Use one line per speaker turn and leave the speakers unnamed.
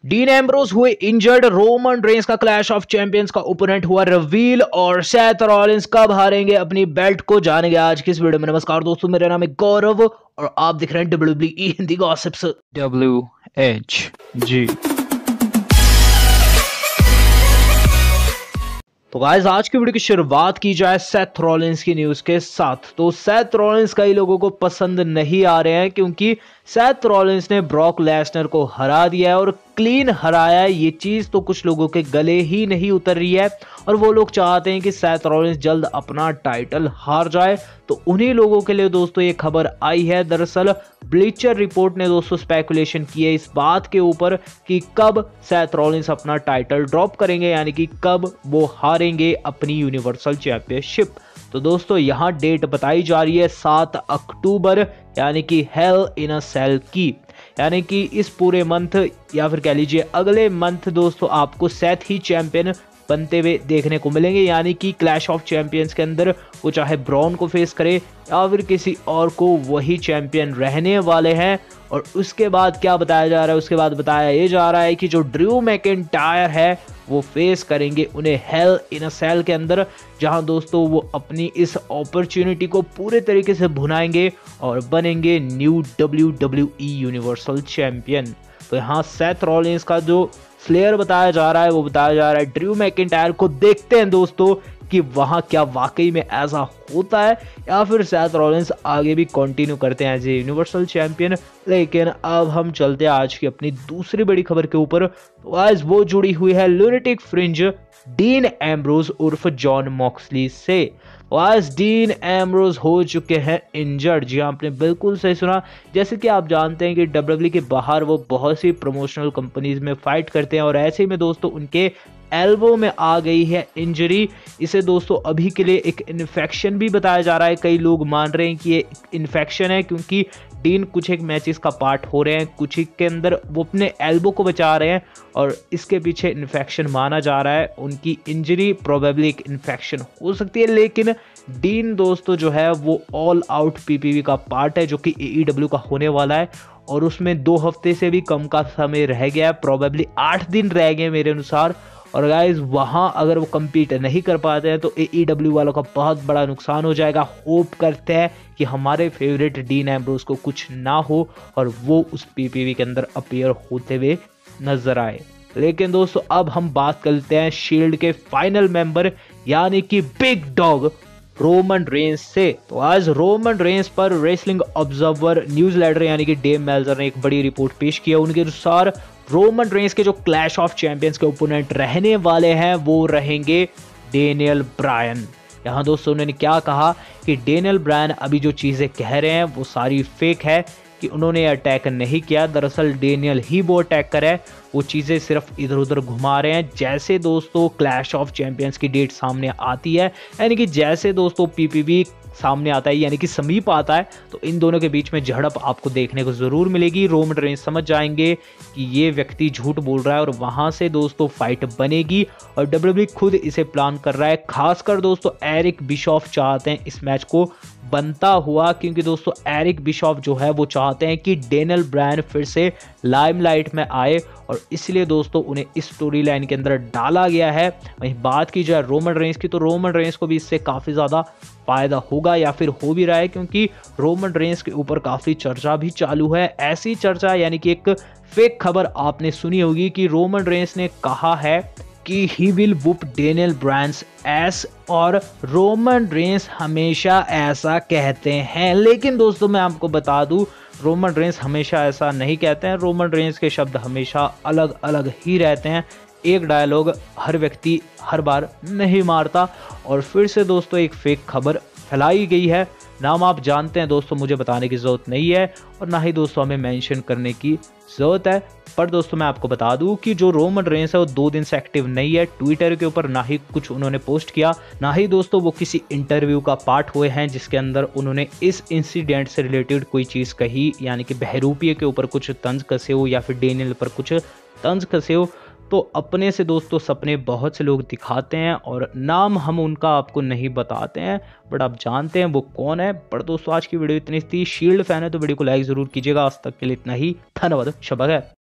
Dean Ambrose हुए injured, Roman Reigns का clash of champions का ओपोनेंट हुआ रिवील और सेथ रॉलिंस कब हारेंगे अपनी बेल्ट को जानेंगे आज की इस वीडियो में। नमस्कार दोस्तों, मेरा नाम है गौरव और आप दिख रहे हैं WWE हिंदी गॉसिप्स WHG। तो गाइस आज की वीडियो की शुरुआत की जाए सेथ रॉलिंस की न्यूज के साथ। तो सेथ रॉलिंस कई लोगों को पसंद नहीं आ रहे हैं क्योंकि सेथ रॉलिंस ने ब्रॉक लेसनर को हरा दिया है और क्लीन हराया है। ये चीज तो कुछ लोगों के गले ही नहीं उतर रही है और वो लोग चाहते हैं कि सेथ रॉलिंस जल्द अपना टाइटल हार जाए। तो उन्हीं लोगों के लिए दोस्तों ये खबर आई है। दरअसल ब्लीचर रिपोर्ट ने दोस्तों स्पेकुलेशन की है इस बात के ऊपर कि कब सेथ रॉलिंस अपना टाइटल ड्रॉप करेंगे, यानी कि कब वो हारेंगे अपनी यूनिवर्सल चैंपियनशिप। तो दोस्तों यहाँ डेट बताई जा रही है 7 अक्टूबर, यानी कि हेल इन अ सेल की, यानी कि इस पूरे मंथ या फिर कह लीजिए अगले मंथ दोस्तों आपको सेथ ही चैंपियन बनते हुए देखने को मिलेंगे। यानी कि क्लैश ऑफ चैंपियंस के अंदर वो चाहे ब्रॉन को फेस करे या फिर किसी और को, वही चैंपियन रहने वाले हैं। और उसके बाद क्या बताया जा रहा है, उसके बाद बताया ये जा रहा है कि जो ड्रू मैकिंटायर है वो फेस करेंगे उन्हें हेल इन अ सेल के अंदर, जहां दोस्तों वो अपनी इस अपॉर्चुनिटी को पूरे तरीके से भुनाएंगे और बनेंगे न्यू WWE यूनिवर्सल चैंपियन। तो यहाँ सेथ रॉलिंस का जो स्लेयर बताया जा रहा है वो बताया जा रहा है ड्रू मैकिंटायर को। देखते हैं दोस्तों कि वहां क्या वाकई में ऐसा होता है या फिर सेथ रॉलिंस आगे भी कंटिन्यू करते हैं एज ए यूनिवर्सल चैंपियन। लेकिन अब हम चलते हैं आज की अपनी दूसरी बड़ी खबर के ऊपर। तो आज वो जुड़ी हुई है लुनेटिक फ्रिंज डीन एम्ब्रोस उर्फ जॉन मॉक्सली से। आज डीन एम्ब्रोस हो चुके हैं इंजर्ड। जी आपने बिल्कुल सही सुना। जैसे कि आप जानते हैं कि WWE के बाहर वो बहुत सी प्रमोशनल कंपनीज में फाइट करते हैं और ऐसे ही में दोस्तों उनके एल्बो में आ गई है इंजरी। इसे दोस्तों अभी के लिए एक इन्फेक्शन भी बताया जा रहा है। कई लोग मान रहे हैं कि ये इन्फेक्शन है क्योंकि डीन कुछ एक मैचेस का पार्ट हो रहे हैं, कुछ एक के अंदर वो अपने एल्बो को बचा रहे हैं और इसके पीछे इन्फेक्शन माना जा रहा है। उनकी इंजरी प्रोबेबली एक इन्फेक्शन हो सकती है। लेकिन डीन दोस्तों जो है वो ऑल आउट PPV का पार्ट है जो कि AEW का होने वाला है और उसमें 2 हफ्ते से भी कम का समय रह गया है, प्रोबेबली 8 दिन रह गए मेरे अनुसार। और गाइज वहां अगर वो compete नहीं कर पाते हैं तो AEW वालों का बहुत बड़ा नुकसान हो जाएगा। होप करते हैं कि हमारे फेवरेट डीन एम्ब्रोस को कुछ ना हो और वो उस PPV के अंदर अपीयर होते हुए नजर आए। लेकिन दोस्तों अब हम बात करते हैं शील्ड के फाइनल मेंबर यानी कि बिग डॉग रोमन रेंस से। तो आज रोमन रेंस पर रेसलिंग ऑब्जर्वर न्यूज़लेटर यानी कि डेव मेल्जर ने एक बड़ी रिपोर्ट पेश की है। उनके अनुसार रोमन रेंस के जो क्लैश ऑफ चैंपियंस के ओपोनेंट रहने वाले हैं वो रहेंगे डेनियल ब्रायन। यहाँ दोस्तों उन्होंने क्या कहा कि डेनियल ब्रायन अभी जो चीज़ें कह रहे हैं वो सारी फेक है, कि उन्होंने अटैक नहीं किया। दरअसल डेनियल ही वो अटैकर है, वो चीज़ें सिर्फ इधर उधर घुमा रहे हैं। जैसे दोस्तों क्लैश ऑफ चैंपियंस की डेट सामने आती है, यानी कि जैसे दोस्तों PPV सामने आता है यानी कि समीप आता है, तो इन दोनों के बीच में झड़प आपको देखने को जरूर मिलेगी। रोमन रेंस समझ जाएंगे कि ये व्यक्ति झूठ बोल रहा है और वहां से दोस्तों फाइट बनेगी और WWE खुद इसे प्लान कर रहा है। खासकर दोस्तों एरिक बिशॉफ चाहते हैं इस मैच को बनता हुआ, क्योंकि दोस्तों एरिक बिशॉफ जो है वो चाहते हैं कि डेनियल ब्रायन फिर से लाइमलाइट में आए और इसलिए दोस्तों उन्हें इस स्टोरी लाइन के अंदर डाला गया है। वहीं बात की जाए रोमन रेंस की तो रोमन रेंस को भी इससे काफ़ी ज़्यादा फायदा होगा या फिर हो भी रहा है, क्योंकि रोमन रेंस के ऊपर काफ़ी चर्चा भी चालू है। ऐसी चर्चा यानी कि एक फेक खबर आपने सुनी होगी कि रोमन रेंस ने कहा है कि he will whoop Daniel Bryan's ass, और रोमन रेंस हमेशा ऐसा कहते हैं। लेकिन दोस्तों मैं आपको बता दूं रोमन रेंस हमेशा ऐसा नहीं कहते हैं। रोमन रेंस के शब्द हमेशा अलग अलग ही रहते हैं। एक डायलॉग हर व्यक्ति हर बार नहीं मारता। और फिर से दोस्तों एक फेक खबर फैलाई गई है। नाम आप जानते हैं दोस्तों, मुझे बताने की ज़रूरत नहीं है और ना ही दोस्तों हमें मेंशन करने की ज़रूरत है। पर दोस्तों मैं आपको बता दूं कि जो रोमन रेंस है वो 2 दिन से एक्टिव नहीं है ट्विटर के ऊपर, ना ही कुछ उन्होंने पोस्ट किया, ना ही दोस्तों वो किसी इंटरव्यू का पार्ट हुए हैं जिसके अंदर उन्होंने इस इंसिडेंट से रिलेटेड कोई चीज़ कही, यानी कि बहरूपिये के ऊपर कुछ तंज कसे हो या फिर डेनियल पर कुछ तंज कसे हो। तो अपने से दोस्तों सपने बहुत से लोग दिखाते हैं और नाम हम उनका आपको नहीं बताते हैं, बट आप जानते हैं वो कौन है। पर दोस्तों आज की वीडियो इतनी थी। शील्ड फैन है तो वीडियो को लाइक जरूर कीजिएगा। आज तक के लिए इतना ही, धन्यवाद, शब्बा खैर।